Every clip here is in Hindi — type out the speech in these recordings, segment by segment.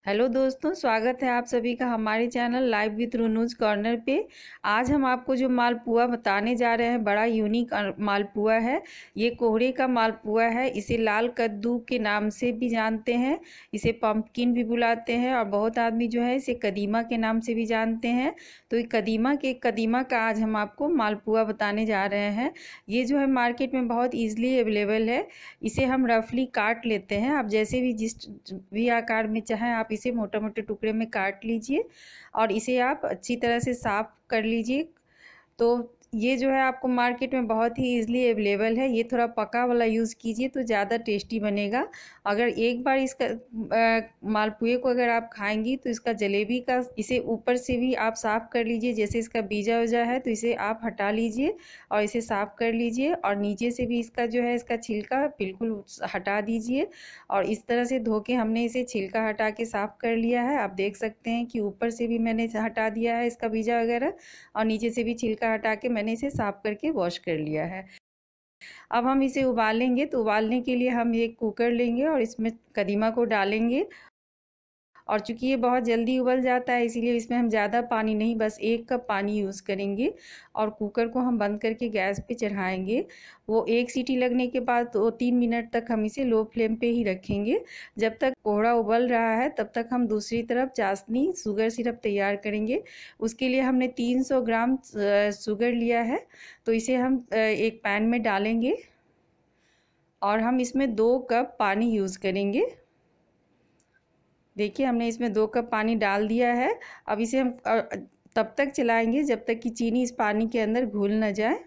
हेलो दोस्तों, स्वागत है आप सभी का हमारे channel live with Runu's corner पे। आज हम आपको जो मालपुआ बताने जा रहे हैं बड़ा यूनिक मालपुआ है। ये कोहरे का मालपुआ है। इसे लाल कद्दू के नाम से भी जानते हैं, इसे पंपकिन भी बुलाते हैं और बहुत आदमी जो है इसे कदीमा के नाम से भी जानते हैं। तो ये कदीमा का आज हम आपको मालपुआ बताने जा रहे हैं। ये जो है मार्केट में बहुत ईजिली अवेलेबल है। इसे हम रफली काट लेते हैं। आप जैसे भी जिस भी आकार में चाहें आप इसे मोटे मोटे टुकड़े में काट लीजिए और इसे आप अच्छी तरह से साफ कर लीजिए। तो ये जो है आपको मार्केट में बहुत ही इजीली अवेलेबल है। ये थोड़ा पका वाला यूज़ कीजिए तो ज़्यादा टेस्टी बनेगा। अगर एक बार इसका मालपुए को अगर आप खाएंगी तो इसका जलेबी का इसे ऊपर से भी आप साफ़ कर लीजिए। जैसे इसका बीजा वजा है तो इसे आप हटा लीजिए और इसे साफ़ कर लीजिए और नीचे से भी इसका जो है इसका छिलका बिल्कुल हटा दीजिए। और इस तरह से धो के हमने इसे छिलका हटा के साफ़ कर लिया है। आप देख सकते हैं कि ऊपर से भी मैंने हटा दिया है इसका बीजा वगैरह और नीचे से भी छिलका हटा के मैंने इसे साफ़ करके वॉश कर लिया है। अब हम इसे उबालेंगे। तो उबालने के लिए हम एक कुकर लेंगे और इसमें कदीमा को डालेंगे। और चूँकि ये बहुत जल्दी उबल जाता है इसीलिए इसमें हम ज़्यादा पानी नहीं, बस 1 कप पानी यूज़ करेंगे और कुकर को हम बंद करके गैस पे चढ़ाएंगे। वो 1 सीटी लगने के बाद 2-3 मिनट तक हम इसे लो फ्लेम पे ही रखेंगे। जब तक कोहड़ा उबल रहा है तब तक हम दूसरी तरफ चाशनी शुगर सिरप तैयार करेंगे। उसके लिए हमने 300 ग्राम शुगर लिया है। तो इसे हम एक पैन में डालेंगे और हम इसमें 2 कप पानी यूज़ करेंगे। देखिए हमने इसमें 2 कप पानी डाल दिया है। अब इसे हम तब तक चलाएंगे जब तक कि चीनी इस पानी के अंदर घुल न जाए।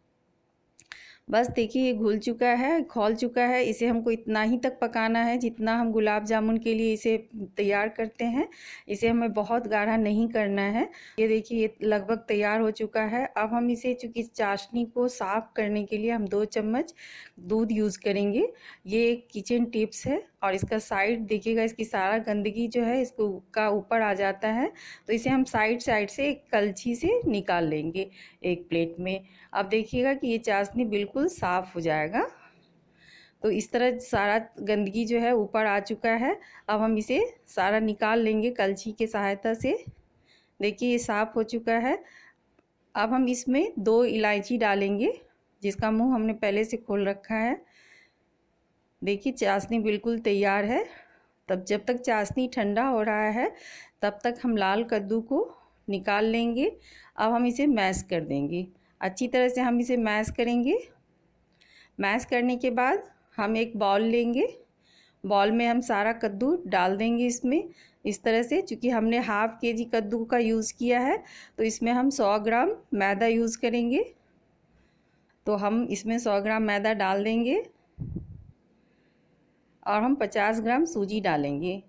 बस देखिए ये घुल चुका है, खौल चुका है। इसे हमको इतना ही तक पकाना है जितना हम गुलाब जामुन के लिए इसे तैयार करते हैं। इसे हमें बहुत गाढ़ा नहीं करना है। ये देखिए ये लगभग तैयार हो चुका है। अब हम इसे चूँकि चाशनी को साफ़ करने के लिए हम 2 चम्मच दूध यूज़ करेंगे। ये एक किचन टिप्स है और इसका साइड देखिएगा, इसकी सारा गंदगी जो है इसको का ऊपर आ जाता है। तो इसे हम साइड से एक कलछी से निकाल लेंगे एक प्लेट में। अब देखिएगा कि ये चाशनी बिल्कुल साफ़ हो जाएगा। तो इस तरह सारा गंदगी जो है ऊपर आ चुका है। अब हम इसे सारा निकाल लेंगे कलछी के सहायता से। देखिए ये साफ़ हो चुका है। अब हम इसमें 2 इलायची डालेंगे जिसका मुंह हमने पहले से खोल रखा है। देखिए चाशनी बिल्कुल तैयार है। तब जब तक चाशनी ठंडा हो रहा है तब तक हम लाल कद्दू को निकाल लेंगे। अब हम इसे मैश कर देंगे। अच्छी तरह से हम इसे मैश करेंगे। मैश करने के बाद हम एक बाउल लेंगे। बाउल में हम सारा कद्दू डाल देंगे इसमें इस तरह से। चूँकि हमने हाफ़ केजी कद्दू का यूज़ किया है तो इसमें हम 100 ग्राम मैदा यूज़ करेंगे। तो हम इसमें 100 ग्राम मैदा डाल देंगे और हम 50 ग्राम सूजी डालेंगे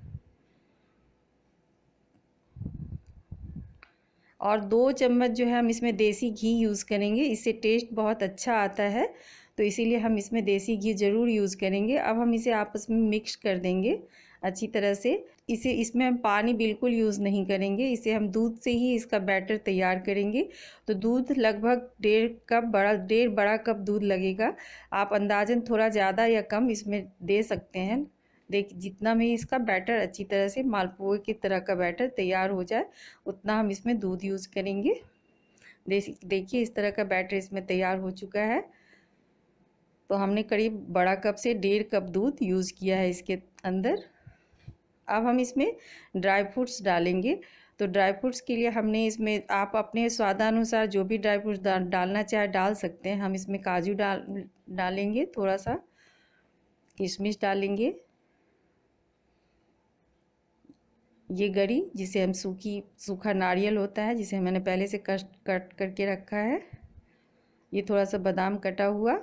और 2 चम्मच जो है हम इसमें देसी घी यूज़ करेंगे। इससे टेस्ट बहुत अच्छा आता है तो इसीलिए हम इसमें देसी घी ज़रूर यूज़ करेंगे। अब हम इसे आपस में मिक्स कर देंगे अच्छी तरह से। इसमें हम पानी बिल्कुल यूज़ नहीं करेंगे। इसे हम दूध से ही इसका बैटर तैयार करेंगे। तो दूध लगभग 1.5 बड़ा कप दूध लगेगा। आप अंदाज़न थोड़ा ज़्यादा या कम इसमें दे सकते हैं। जितना भी इसका बैटर अच्छी तरह से मालपुए की तरह का बैटर तैयार हो जाए उतना हम इसमें दूध यूज़ करेंगे। देखिए इस तरह का बैटर इसमें तैयार हो चुका है। तो हमने करीब बड़ा कप से 1.5 कप दूध यूज़ किया है इसके अंदर। अब हम इसमें ड्राई फ्रूट्स डालेंगे। तो ड्राई फ्रूट्स के लिए हमने इसमें आप अपने स्वादानुसार जो भी ड्राई फ्रूट्स डालना चाहे डाल सकते हैं। हम इसमें काजू डालेंगे, थोड़ा सा किशमिश डालेंगे, ये गरी जिसे हम सूखा नारियल होता है जिसे मैंने पहले से कट करके रखा है, ये थोड़ा सा बादाम कटा हुआ,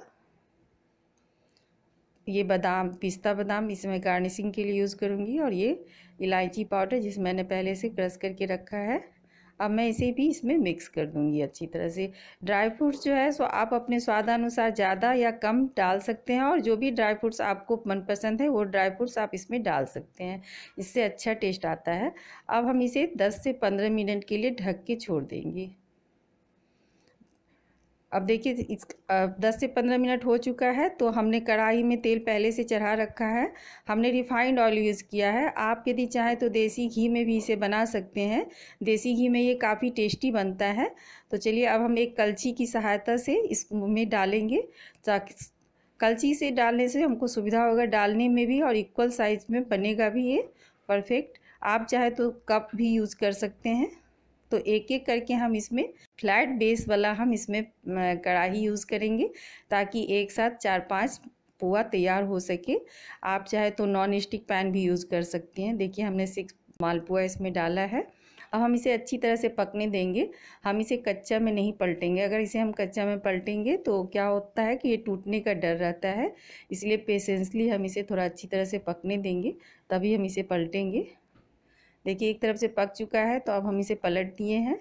ये बादाम पिस्ता बादाम इसे मैं गार्निशिंग के लिए यूज़ करूँगी, और ये इलायची पाउडर जिसे मैंने पहले से क्रश करके रखा है। अब मैं इसे भी इसमें मिक्स कर दूँगी अच्छी तरह से। ड्राई फ्रूट्स जो है सो आप अपने स्वादानुसार ज़्यादा या कम डाल सकते हैं और जो भी ड्राई फ्रूट्स आपको मनपसंद है वो ड्राई फ्रूट्स आप इसमें डाल सकते हैं। इससे अच्छा टेस्ट आता है। अब हम इसे 10 से 15 मिनट के लिए ढक के छोड़ देंगे। अब देखिए इस 10 से 15 मिनट हो चुका है। तो हमने कढ़ाई में तेल पहले से चढ़ा रखा है। हमने रिफाइंड ऑयल यूज़ किया है। आप यदि चाहें तो देसी घी में भी इसे बना सकते हैं। देसी घी में ये काफ़ी टेस्टी बनता है। तो चलिए अब हम एक कलछी की सहायता से इसमें डालेंगे, ताकि कलछी से डालने से हमको सुविधा होगा डालने में भी और इक्वल साइज़ में बनेगा भी ये परफेक्ट। आप चाहे तो कप भी यूज़ कर सकते हैं। तो एक एक करके हम इसमें फ्लैट बेस वाला हम इसमें कढ़ाई यूज़ करेंगे, ताकि एक साथ 4-5 पुआ तैयार हो सके। आप चाहे तो नॉन स्टिक पैन भी यूज़ कर सकती हैं। देखिए हमने 6 मालपुआ इसमें डाला है। अब हम इसे अच्छी तरह से पकने देंगे। हम इसे कच्चा में नहीं पलटेंगे। अगर इसे हम कच्चा में पलटेंगे तो क्या होता है कि ये टूटने का डर रहता है। इसलिए पेशेंसली हम इसे थोड़ा अच्छी तरह से पकने देंगे, तभी हम इसे पलटेंगे। देखिए एक तरफ से पक चुका है, तो अब हम इसे पलट दिए हैं।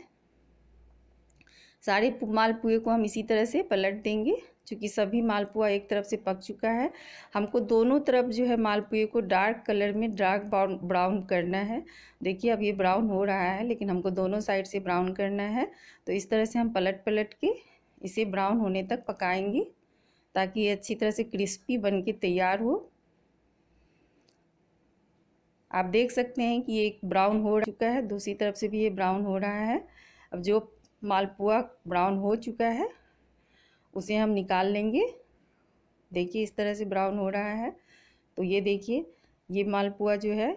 सारे मालपुए को हम इसी तरह से पलट देंगे, क्योंकि सभी मालपुआ एक तरफ से पक चुका है। हमको दोनों तरफ जो है मालपुए को डार्क कलर में डार्क ब्राउन करना है। देखिए अब ये ब्राउन हो रहा है, लेकिन हमको दोनों साइड से ब्राउन करना है। तो इस तरह से हम पलट पलट के इसे ब्राउन होने तक पकाएंगे, ताकि ये अच्छी तरह से क्रिस्पी बन के तैयार हो। आप देख सकते हैं कि ये ब्राउन हो चुका है, दूसरी तरफ से भी ये ब्राउन हो रहा है। अब जो मालपुआ ब्राउन हो चुका है उसे हम निकाल लेंगे। देखिए इस तरह से ब्राउन हो रहा है। तो ये देखिए ये मालपुआ जो है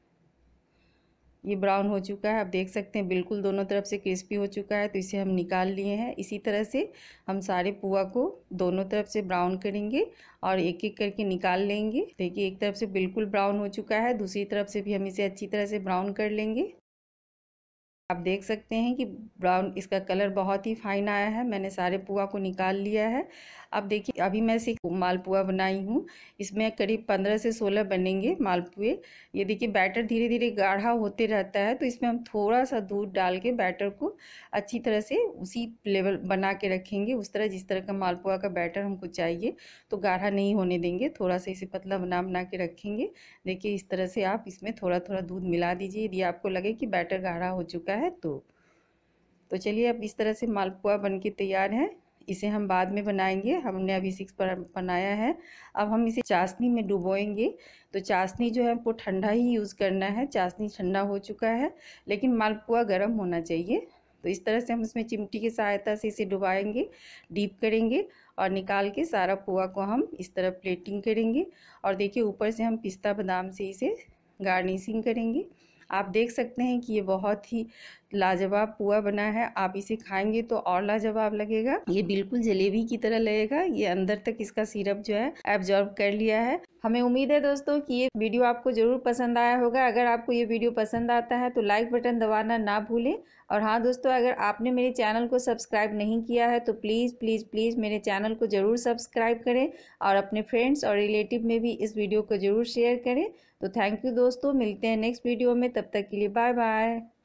ये ब्राउन हो चुका है। आप देख सकते हैं बिल्कुल दोनों तरफ से क्रिस्पी हो चुका है। तो इसे हम निकाल लिए हैं। इसी तरह से हम सारे पुआ को दोनों तरफ से ब्राउन करेंगे और एक एक करके निकाल लेंगे। देखिए एक तरफ से बिल्कुल ब्राउन हो चुका है, दूसरी तरफ से भी हम इसे अच्छी तरह से ब्राउन कर लेंगे। आप देख सकते हैं कि ब्राउन इसका कलर बहुत ही फाइन आया है। मैंने सारे पुआ को निकाल लिया है। अब देखिए अभी मैं सिर्फ मालपुआ बनाई हूँ, इसमें करीब 15 से 16 बनेंगे मालपुए। ये देखिए बैटर धीरे धीरे गाढ़ा होते रहता है, तो इसमें हम थोड़ा सा दूध डाल के बैटर को अच्छी तरह से उसी लेवल बना के रखेंगे, उस तरह जिस तरह का मालपुआ का बैटर हमको चाहिए। तो गाढ़ा नहीं होने देंगे, थोड़ा सा इसे पतला बना बना के रखेंगे। देखिए इस तरह से आप इसमें थोड़ा थोड़ा दूध मिला दीजिए यदि आपको लगे कि बैटर गाढ़ा हो चुका है तो चलिए अब इस तरह से मालपुआ बनके तैयार है। इसे हम बाद में बनाएंगे। हमने अभी 6 पर बनाया है। अब हम इसे चाशनी में डुबोएंगे। तो चाशनी जो है हमको ठंडा ही यूज़ करना है। चाशनी ठंडा हो चुका है, लेकिन मालपुआ गर्म होना चाहिए। तो इस तरह से हम इसमें चिमटी की सहायता से इसे डुबाएंगे, डीप करेंगे और निकाल के सारा पुआ को हम इस तरह प्लेटिंग करेंगे। और देखिए ऊपर से हम पिस्ता बादाम से इसे गार्निशिंग करेंगे। आप देख सकते हैं कि ये बहुत ही लाजवाब पुआ बना है। आप इसे खाएंगे तो और लाजवाब लगेगा। ये बिल्कुल जलेबी की तरह लगेगा। ये अंदर तक इसका सिरप जो है एब्जॉर्ब कर लिया है। हमें उम्मीद है दोस्तों कि ये वीडियो आपको ज़रूर पसंद आया होगा। अगर आपको ये वीडियो पसंद आता है तो लाइक बटन दबाना ना भूलें। और हाँ दोस्तों, अगर आपने मेरे चैनल को सब्सक्राइब नहीं किया है तो प्लीज़ प्लीज़ प्लीज़ मेरे चैनल को ज़रूर सब्सक्राइब करें और अपने फ्रेंड्स और रिलेटिव में भी इस वीडियो को ज़रूर शेयर करें। तो थैंक यू दोस्तों, मिलते हैं नेक्स्ट वीडियो में। तब तक के लिए बाय बाय।